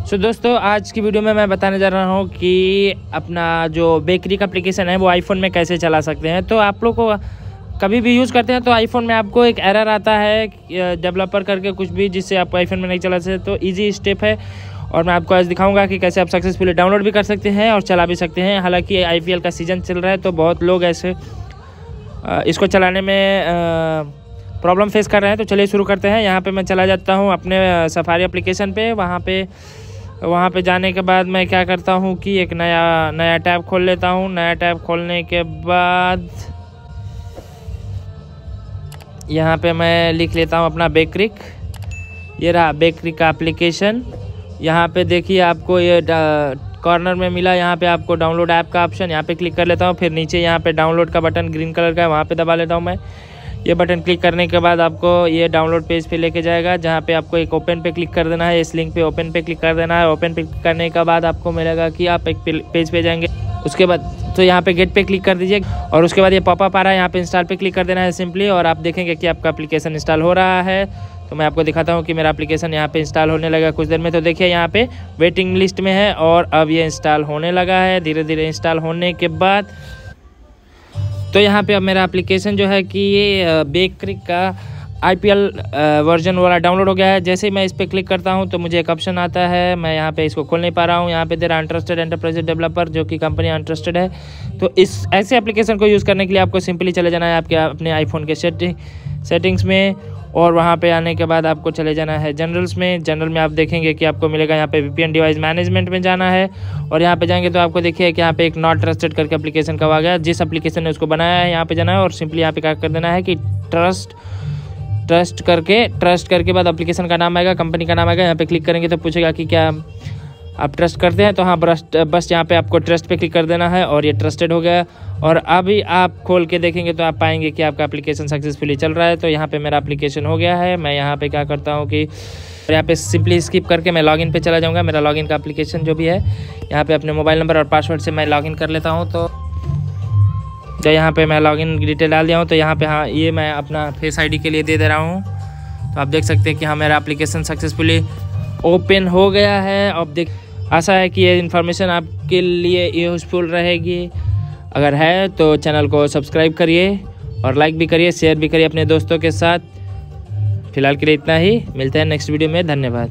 दोस्तों आज की वीडियो में मैं बताने जा रहा हूँ कि अपना जो बेकरी का एप्लीकेशन है वो आईफोन में कैसे चला सकते हैं। तो आप लोग को कभी भी यूज़ करते हैं तो आईफोन में आपको एक एरर आता है डेवलपर करके कुछ भी, जिससे आप आईफोन में नहीं चला सकते। तो इजी स्टेप है और मैं आपको आज दिखाऊंगा कि कैसे आप सक्सेसफुली डाउनलोड भी कर सकते हैं और चला भी सकते हैं। हालांकि आईपीएल का सीज़न चल रहा है तो बहुत लोग ऐसे इसको चलाने में प्रॉब्लम फेस कर रहे हैं। तो चलिए शुरू करते हैं। यहाँ पे मैं चला जाता हूँ अपने सफारी एप्लीकेशन पे। वहाँ पे जाने के बाद मैं क्या करता हूँ कि एक नया टैब खोल लेता हूँ। नया टैब खोलने के बाद यहाँ पे मैं लिख लेता हूँ अपना बेक्रिक। ये रहा बेकरी का एप्लीकेशन। यहाँ पे देखिए आपको ये कॉर्नर में मिला, यहाँ पे आपको डाउनलोड ऐप का ऑप्शन, यहाँ पे क्लिक कर लेता हूँ। फिर नीचे यहाँ पे डाउनलोड का बटन ग्रीन कलर का है, वहाँ पे दबा लेता हूँ मैं। ये बटन क्लिक करने के बाद आपको ये डाउनलोड पेज पे लेके जाएगा, जहाँ पे आपको एक ओपन पे क्लिक कर देना है। इस लिंक पे ओपन पे क्लिक कर देना है। ओपन पे क्लिक करने के बाद आपको मिलेगा कि आप एक पेज पे जाएंगे। उसके बाद तो यहाँ पे गेट पे क्लिक कर दीजिए और उसके बाद ये पॉपअप आ रहा है, यहाँ पे इंस्टॉल पे क्लिक कर देना है सिंपली। और आप देखेंगे कि आपका एप्लीकेशन इंस्टॉल हो रहा है। तो मैं आपको दिखाता हूँ कि मेरा एप्लीकेशन यहाँ पे इंस्टॉल होने लगा कुछ देर में। तो देखिए यहाँ पे वेटिंग लिस्ट में है और अब ये इंस्टॉल होने लगा है। धीरे धीरे इंस्टॉल होने के बाद तो यहाँ पे अब मेरा एप्लीकेशन जो है कि ये बेकरी का आईपीएल वर्जन वाला डाउनलोड हो गया है। जैसे ही मैं इस पर क्लिक करता हूँ तो मुझे एक ऑप्शन आता है, मैं यहाँ पे इसको खोल नहीं पा रहा हूँ। यहाँ पे दे रहा अनट्रस्टेड एंटरप्राइज डेवलपर, जो कि कंपनी अनट्रस्टेड है। तो इस ऐसे एप्लीकेशन को यूज़ करने के लिए आपको सिंपली चले जाना है आपके अपने आईफोन के सेटिंग्स में, और वहाँ पे आने के बाद आपको चले जाना है जनरल्स में। जनरल में आप देखेंगे कि आपको मिलेगा यहाँ पे वीपीएन डिवाइस मैनेजमेंट में जाना है। और यहाँ पे जाएंगे तो आपको देखिए कि यहाँ पे एक नॉट ट्रस्टेड करके एप्लीकेशन का आ गया। जिस एप्लीकेशन ने उसको बनाया है यहाँ पे जाना है और सिंपली यहाँ पे क्या कर देना है कि ट्रस्ट करके बाद एप्लीकेशन का नाम आएगा, कंपनी का नाम आएगा। यहाँ पे क्लिक करेंगे तो पूछेगा कि क्या आप ट्रस्ट करते हैं, तो हाँ बस यहाँ पे आपको ट्रस्ट पे क्लिक कर देना है और ये ट्रस्टेड हो गया। और अभी आप खोल के देखेंगे तो आप पाएंगे कि आपका एप्लीकेशन सक्सेसफुली चल रहा है। तो यहाँ पे मेरा एप्लीकेशन हो गया है। मैं यहाँ पे क्या करता हूँ कि यहाँ पे सिंपली स्किप करके मैं लॉगिन पे चला जाऊँगा। मेरा लॉगिन का एप्लीकेशन जो भी है, यहाँ पे अपने मोबाइल नंबर और पासवर्ड से मैं लॉगिन कर लेता हूँ। तो यहाँ पे मैं लॉगिन डिटेल डाल दिया हूँ। तो यहाँ पे हाँ ये मैं अपना फेस आईडी के लिए दे रहा हूँ। तो आप देख सकते हैं कि हाँ मेरा एप्लीकेशन सक्सेसफुली ओपन हो गया है। अब आशा है कि ये इन्फॉर्मेशन आपके लिए यूज़फुल रहेगी। अगर है तो चैनल को सब्सक्राइब करिए और लाइक भी करिए, शेयर भी करिए अपने दोस्तों के साथ। फिलहाल के लिए इतना ही, मिलते हैं नेक्स्ट वीडियो में। धन्यवाद।